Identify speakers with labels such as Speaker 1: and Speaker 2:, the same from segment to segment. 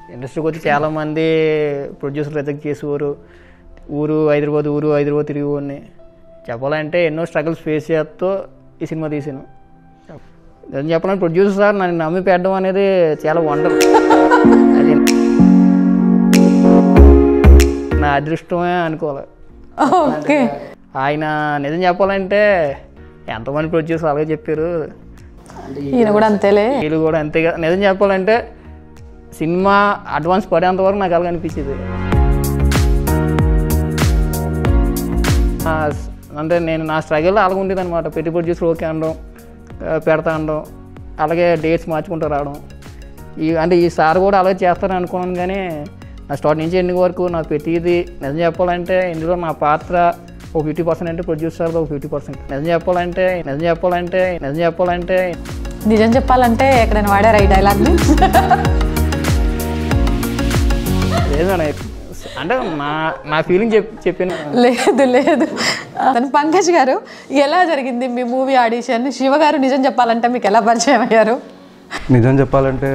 Speaker 1: ఇండస్ట్రీకి వచ్చి చాలామంది ప్రొడ్యూసర్ రిజెక్ట్ చేసేవారు. ఊరు హైదరాబాద్ తిరిగేవాడిని. చెప్పాలంటే ఎన్నో స్ట్రగుల్స్ ఫేస్ చేస్తూ ఈ సినిమా తీసాను. నేను చెప్పాలంటే ప్రొడ్యూసర్ సార్ నన్ను నమ్మి పెట్టడం అనేది చాలా వండర్. అది నా అదృష్టమే అనుకోవాలి. ఆయన నిజం చెప్పాలంటే ఎంతమంది ప్రొడ్యూసర్ అలాగే చెప్పారు,
Speaker 2: ఈయన కూడా అంతేలే,
Speaker 1: వీళ్ళు కూడా అంతేగా. నిజం చెప్పాలంటే సినిమా అడ్వాన్స్ పడేంత వరకు నాకు అలాగే అనిపించేది. అంటే నేను నా స్ట్రగుల్ అలాగ ఉండేది అనమాట. ప్రతి ప్రొడ్యూసర్ ఓకే అనడం, పెడతా అనడం, అలాగే డేట్స్ మార్చుకుంటూ రావడం. అంటే ఈ సార్ కూడా అలాగే చేస్తారని అనుకున్నాను. కానీ నా స్టార్ట్ నుంచి ఎండింగ్ వరకు నాకు ప్రతిదీ నిజం చెప్పాలంటే ఇందులో నా పాత్ర ఒక 50% అంటే ప్రొడ్యూసర్లో ఒక 50%. నిజం చెప్పాలంటే
Speaker 2: ఎక్కడైనా వాడారా ఈ డైలాగ్ని?
Speaker 1: లేదు అంటే నా ఫీలింగ్ చెప్పాను.
Speaker 2: లేదు. పంకజ్ గారు, ఎలా జరిగింది మీ మూవీ ఆడిషన్? శివ గారు నిజం చెప్పాలంటే మీకు ఎలా పరిచయం అయ్యారు?
Speaker 3: నిజం చెప్పాలంటే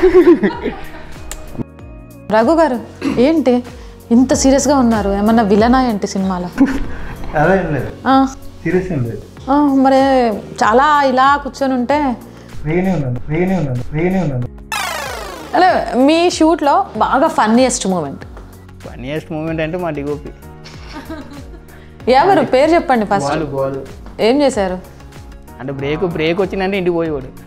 Speaker 2: రఘు గారు ఏంటి ఇంత సీరియస్గా ఉన్నారు? ఏమన్నా విలనా ఏంటి సినిమాలో? మరి చాలా ఇలా కూర్చొని ఉంటే అదే మీ షూట్లో బాగా ఫన్నీయెస్ట్ మూమెంట్
Speaker 1: అంటే మా డిఓపి.
Speaker 2: ఎవరు పేరు చెప్పండి ఫస్ట్. ఏం చేశారు?
Speaker 1: అంటే బ్రేక్ వచ్చిందంటే ఇంటికి పోయేవాడు.